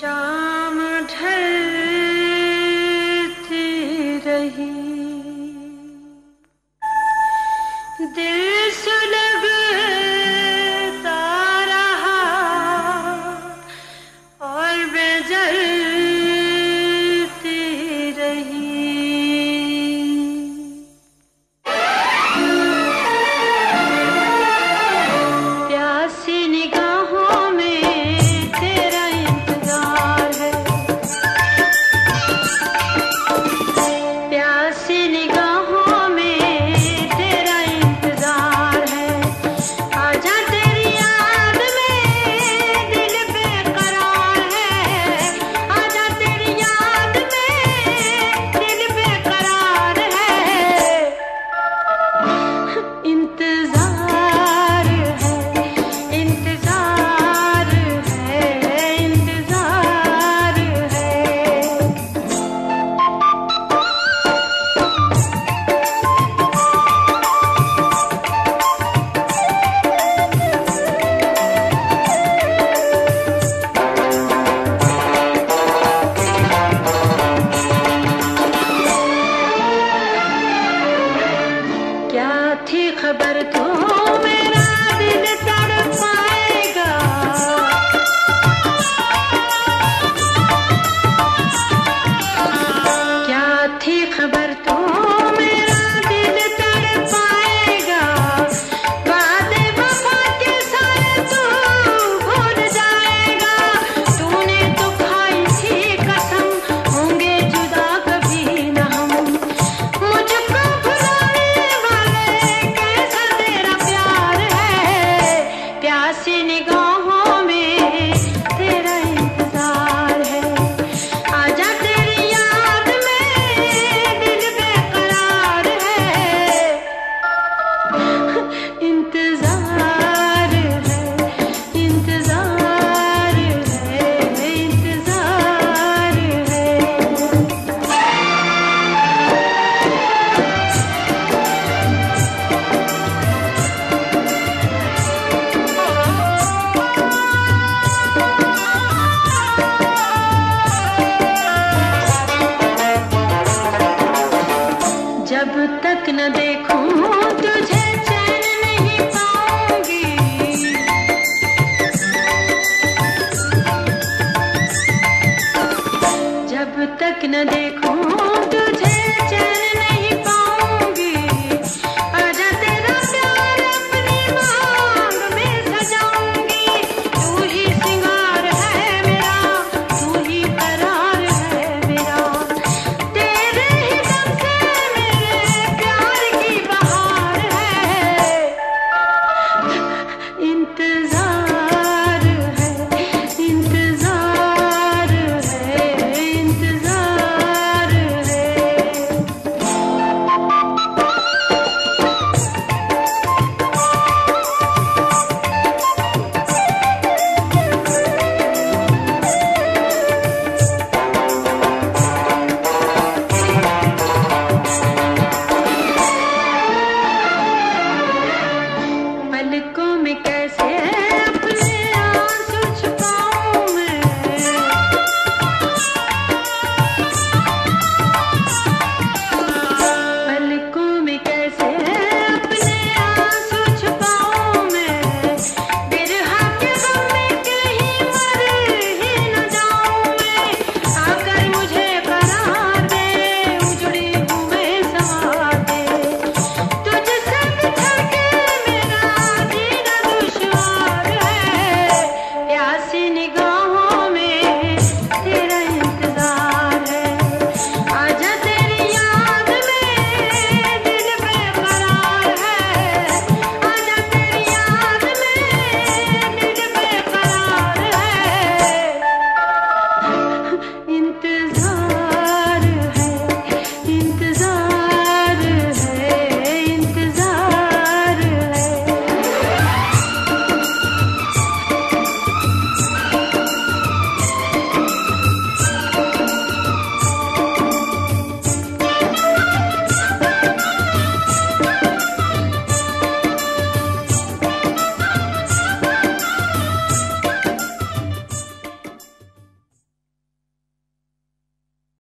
शाम ढलती रही, दिल सुलगता रहा और मैं जलती रही। प्यासी निगाहों में तेरा इंतजार है, प्यासी निगाहों में तेरा इंतजार है। आजा तेरी याद में दिल बेकरार है, आजा तेरी याद में दिल बेकरार है। इंतजार है, इंतजार है, इंतजार है। क्या थी खबर तू मेरा दिल तड़पाएगा, क्या थी खबर तू मेरा दिल तड़पाएगा। वादे वफा के सारे तू भूल जाएगा। तूने तो खाई थी कसम, होंगे जुदा कभी न हम। मुझको भुलाने वाले कैसा तेरा प्यार है। प्यासी निगाहों में तेरा इंतजार है, आजा तेरी याद में दिल बेकरार है। इंतजार है, इंतजार है, इंतजार है। जब तक न देखूं तुझे चैन नहीं पाऊंगी, जब तक न देखूं